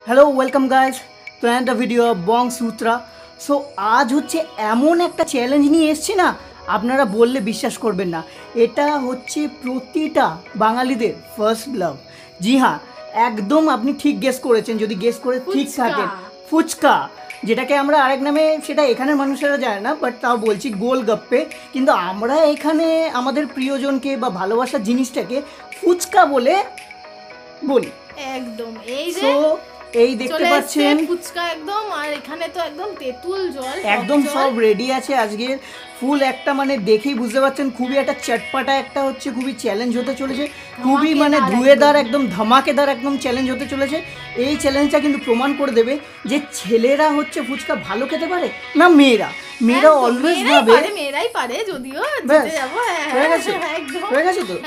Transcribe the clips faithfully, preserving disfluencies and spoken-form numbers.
Hello welcome guys to and video Bong Sutra. So আজ হচ্ছে এমন একটা চ্যালেঞ্জ নিয়ে এসছি না, আপনারা বললে বিশ্বাস করবেন না। এটা হচ্ছে প্রতিটা বাঙালিদের ফার্স্ট লাভ। জি হ্যাঁ, একদম আপনি ঠিক গেস করেছেন, যদি গেস করে ঠিক থাকেন। ফুচকা, যেটাকে আমরা আরেক নামে, সেটা এখানের মানুষেরা জানে না, বাট তাও বলছি গোলগাপ্পে। কিন্তু আমরা এখানে আমাদের প্রিয়জনকে বা ভালোবাসার জিনিসটাকে ফুচকা বলে বলি। একদম এই যে এই দেখতে পাচ্ছেন ফুচকা একদম, আর এখানে তো একদম তেঁতুল জল, একদম সব রেডি আছে আজকের ফুল একটা, মানে দেখেই বুঝতে পারছেন খুবই একটা চটপাটা একটা হচ্ছে, খুবই চ্যালেঞ্জ হতে চলেছে, খুবই মানে ধুয়েদার একদম ধামাকেদার একদম চ্যালেঞ্জ হতে চলেছে। এই চ্যালেঞ্জটা কিন্তু প্রমাণ করে দেবে যে ছেলেরা হচ্ছে ফুচকা ভালো খেতে পারে না মেয়েরা। মেয়েরা অলওয়েজ ভাবে মেয়েরাই পারে, যদিও জিতে যাব। হয়ে গেছে হয়ে গেছে তো।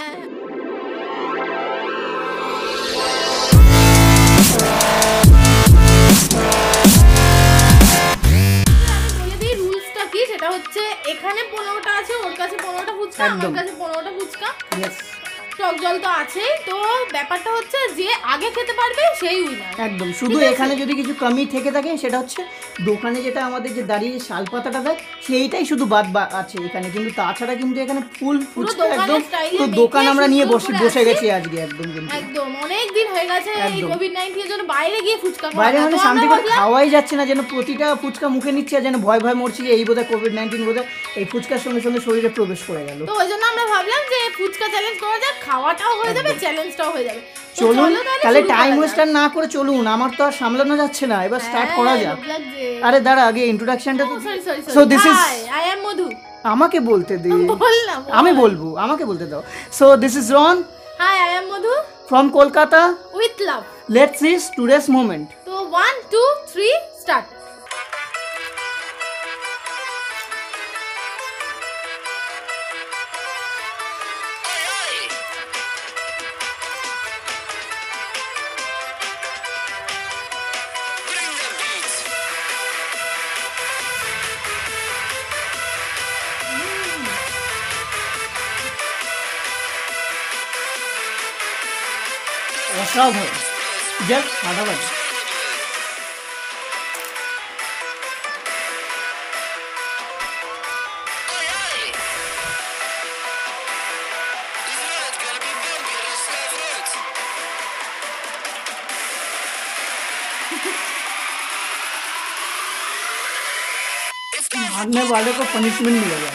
সেটা হচ্ছে এখানে পনেরোটা আছে, ওর কাছে পনেরোটা ফুচকা, আমার কাছে পনেরোটা ফুচকা, টক জল তো আছেই। তো ব্যাপারটা হচ্ছে যে আগে খেতে পারবে সেই উইনার। একদম, শুধু এখানে যদি কিছু কমি থেকে থাকে সেটা হচ্ছে দোকানে যেটা আমাদের যে দাঁড়িয়ে শাল পাতাটা দেয় সেইটাই শুধু বাদ আছে এখানে, কিন্তু তাছাড়া কিন্তু এখানে ফুল ফুচকা একদম তো দোকান আমরা নিয়ে বসে বসে গেছি আজকে একদম। কিন্তু একদম অনেক দিন হয়ে গেছে এই কোভিড নাইনটিন এর জন্য বাইরে গিয়ে ফুচকা খাওয়া, বাইরে মানে শান্তি করে খাওয়াই যাচ্ছে না, যেন প্রতিটা ফুচকা মুখে নিচ্ছে আর যেন ভয় ভয় মরছি যে এই বোধহয় কোভিড নাইনটিন বোধহয় এই ফুচকার সঙ্গে সঙ্গে শরীরে প্রবেশ করে গেল। তো ওই জন্য আমরা ভাবলাম যে ফুচকা চ্যালেঞ্জ করা যাক, খাওয়াটাও হয়ে যাবে, চ্যালেঞ্জটাও হয়ে যাবে। চলুন তাহলে টাইম ওয়েস্ট না করে চলুন, আমার তো আর সামলানো যাচ্ছে না, এবার স্টার্ট করা যাক। আরে দাঁড়া, আগে ইন্ট্রোডাকশনটা তো। So this is I am Madhu. আমাকে বলতে দে, আমি বলবো, আমাকে বলতে দাও। So this is Ron. Hi, I am Madhu from Kolkata with love. Let's see today's moment. তো ওয়ান টু থ্রি স্টার্ট। অসাধারণ, জাস্ট ফাটাফাটি। भागने वाले को पनिशमेंट मिलेगा।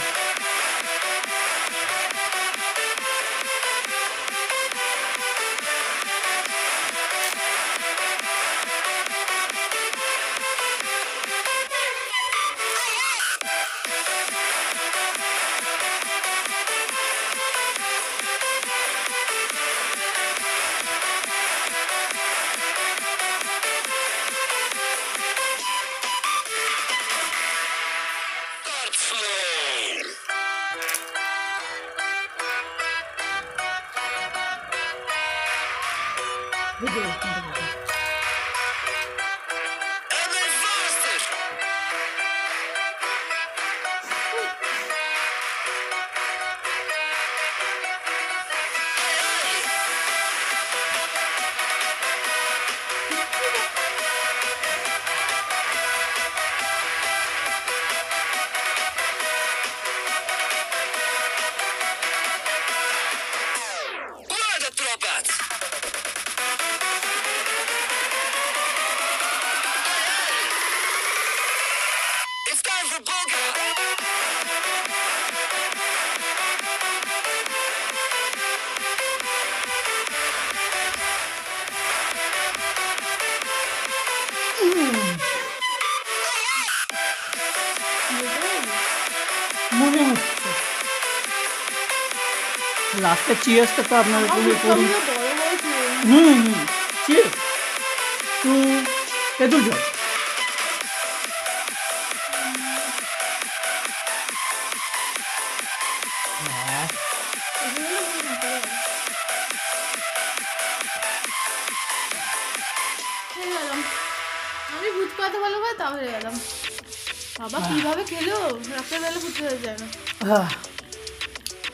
মনে হচ্ছে লাস্টে চিয়ার্সটা তো আপনার উপরে করি। হুম হুম চিয়ার্স টু তেঁতুল জল। আমি ফুচকা তো ভালো খাই, তাও হয়ে গেলাম। বাবা কিভাবে খেলো, রাতের বেলা ফুচকা হয়ে যায় না।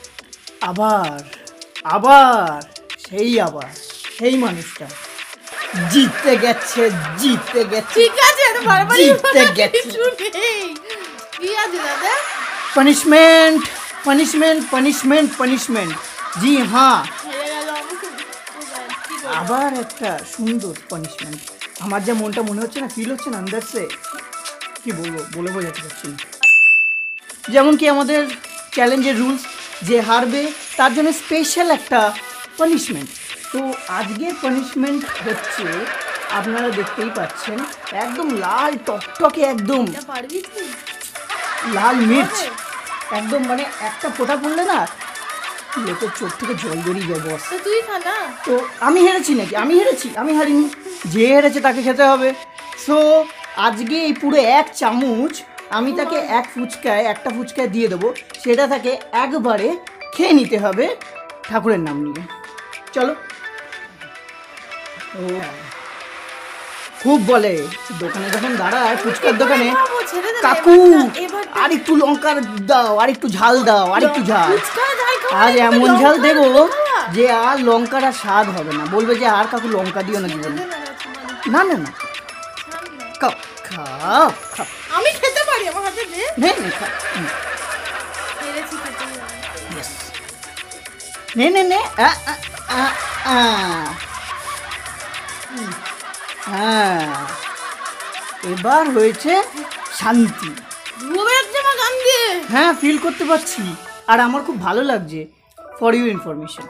আবার আবার সেই আবার সেই মানুষটা জিতে গেছে জিতে গেছে ঠিক আছে এটা বারবার জিতে গেছে কি আছে দাদা পানিশমেন্ট পানিশমেন্ট পানিশমেন্ট পানিশমেন্ট জি হ্যাঁ হেরে গেল আমি কি করব আবার একটা সুন্দর পানিশমেন্ট আমার যা মনটা মনে হচ্ছে না ফিল হচ্ছে না আন্দার সে কি বলবো বলে বোঝাতে পারছি না যেমন কি আমাদের চ্যালেঞ্জের রুলস যে হারবে তার জন্য স্পেশাল একটা পানিশমেন্ট তো আজকের পানিশমেন্ট হচ্ছে আপনারা দেখতেই পাচ্ছেন একদম লাল টকটকে একদম এটা পারবি তুই লাল মির্চ একদম মানে একটা ফোঁটা পড়লে না লোকের চোখ থেকে জল বেরিয়ে যায় বস তো তুই খা না তো আমি হেরেছি নাকি আমি হেরেছি আমি হারিনি যে হেরেছে তাকে খেতে হবে সো আজকে এই পুরো এক চামচ আমি তাকে এক ফুচকায় একটা ফুচকায় দিয়ে দেবো সেটা তাকে একবারে খেয়ে নিতে হবে ঠাকুরের নাম নিয়ে চলো ও খুব বলে দোকানে যখন দাঁড়ায় ফুচকার দোকানে বাবু, ছেড়ে দে না, কাকু এবার- এবার- আর একটু লঙ্কার দাও আর একটু ঝাল দাও আর একটু ঝাল ফুচকা ঝাল খাওয়া আজ একটু এমন লঙ্কা ঝাল দেবো খাওয়া। যে আর লঙ্কার আর স্বাদ হবে না বলবে যে আর কাকু লঙ্কা দিও না জীবনে দে না, রসমালাই। না না না ছাড় না। খাও খাও খাও আমি খেতে পারি আমার হাতে দে নে নে খাও হুম, পেরেছি খেতে yes. নে নে নে আ, আ, আ, আ। হুম, হ্যাঁ এবার হয়েছে শান্তি ধুয়ে বেরোচ্ছে আমার গান দিয়ে হ্যাঁ ফিল করতে পারছি আর আমার খুব ভালো লাগছে ফর ইউ ইনফরমেশন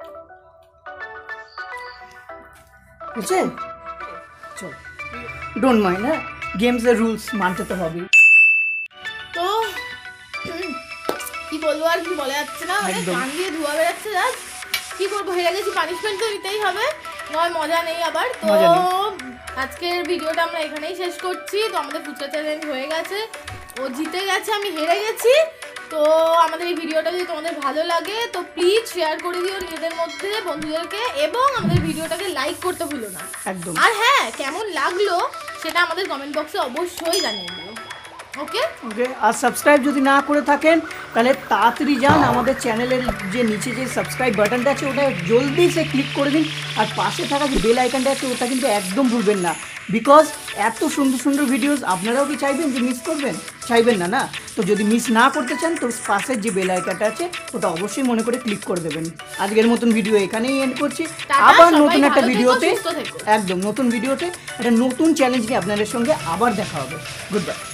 বুঝছে চল ডোন্ট মাইন্ড হ্যাঁ গেমসের রুলস মানতে তো হবে তো উম, কি বলবো আর কি বলা যাচ্ছে না মানে একদম। গান দিয়ে ধোয়া বেরোচ্ছে জাস্ট কি করবো হেরে গেছি পানিশমেন্ট তো নিতেই হবে নয় মজা নেই আবার তো মজা নেই। আজকের ভিডিওটা আমরা এখানেই শেষ করছি তো আমাদের ফুচকা চ্যালেঞ্জ হয়ে গেছে ও জিতে গেছে আমি হেরে গেছি তো আমাদের এই ভিডিওটা যদি তোমাদের ভালো লাগে তো প্লিজ শেয়ার করে দিও নিজেদের মধ্যে বন্ধুদেরকে এবং আমাদের ভিডিওটাকে লাইক করতে ভুলো না একদম আর হ্যাঁ কেমন লাগলো সেটা আমাদের কমেন্ট বক্সে অবশ্যই জানিয়ে দিও ওকে ওকে আর সাবস্ক্রাইব যদি না করে থাকেন তাহলে তাড়াতাড়ি যান আমাদের চ্যানেলের যে নিচে যে সাবস্ক্রাইব বাটনটা আছে ওটা জলদি সে ক্লিক করে দিন আর পাশে থাকা যে বেল আইকনটা আছে ওটা কিন্তু একদম ভুলবেন না বিকজ এত সুন্দর সুন্দর ভিডিওস আপনারাও কি চাইবেন যে মিস করবেন চাইবেন না না তো যদি মিস না করতে চান তো পাশের যে বেল আইকনটা আছে ওটা অবশ্যই মনে করে ক্লিক করে দেবেন আজকের মতন ভিডিও এখানেই এন্ড করছি টাটা, আবার সবাই নতুন একটা ভালো থেকো, ভিডিওতে সুস্থ থেকো। একদম নতুন ভিডিওতে একটা নতুন চ্যালেঞ্জ নিয়ে আপনাদের সঙ্গে আবার দেখা হবে গুড বাই